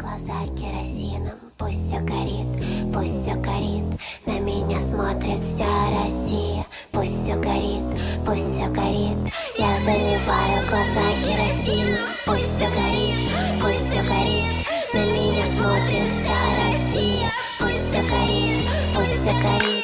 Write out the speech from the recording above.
глаза керосином. Пусть все горит, пусть все горит. На меня смотрит вся Россия. Пусть все горит, пусть все горит. Я заливаю глаза керосином. Пусть все горит, пусть все горит. На меня смотрит вся Россия. Пусть все горит, пусть все горит.